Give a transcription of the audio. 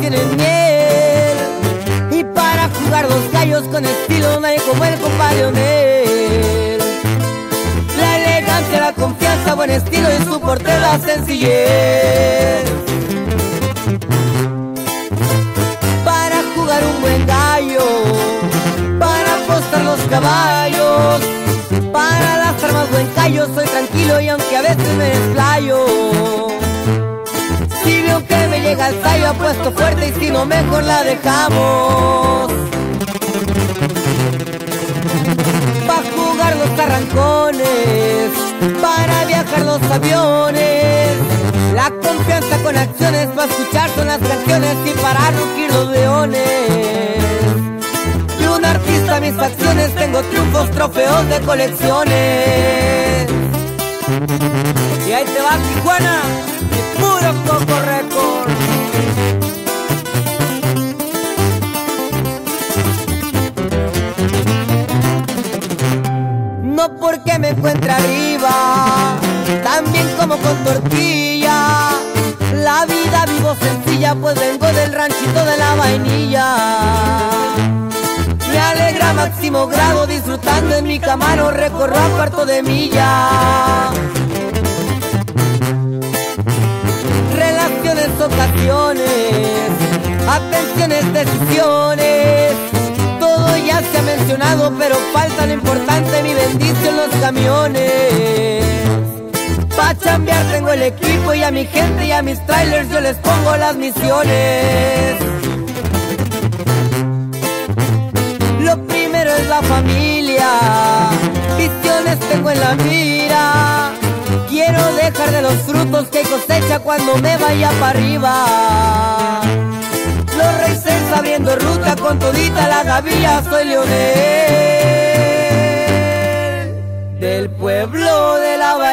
tienen miel. Y para jugar los gallos con estilo nadie como el compadre Leonel. La elegancia, la confianza, buen estilo y su porte la sencillez. Para jugar un buen gallo, para apostar los caballos, para las armas buen callo, soy tranquilo y aunque a veces me desplayo. Si veo que me llega el tallo apuesto fuerte y si no mejor la dejamos. Pa' jugar los arrancones, para viajar los aviones, la confianza con acciones, para escuchar son las canciones y para rugir los leones. Y un artista mis facciones, tengo triunfos, trofeos de colecciones. Y ahí te va Tijuana, y puro Coco Record. No porque me encuentre arriba, también como con tortilla. La vida vivo sencilla, pues vengo del ranchito de la vainilla. Me alegra máximo grado, disfrutando en mi Camaro, recorro a cuarto de milla. Relaciones, ocasiones, atenciones, decisiones, todo ya se ha mencionado, pero falta lo importante, mi bendición, los camiones. Pa' chambear tengo el equipo y a mi gente y a mis trailers yo les pongo las misiones. Lo primero es la familia, visiones tengo en la mira. Quiero dejar de los frutos que cosecha cuando me vaya para arriba. Los racers abriendo ruta con todita la gavilla, soy Leonel, del pueblo de la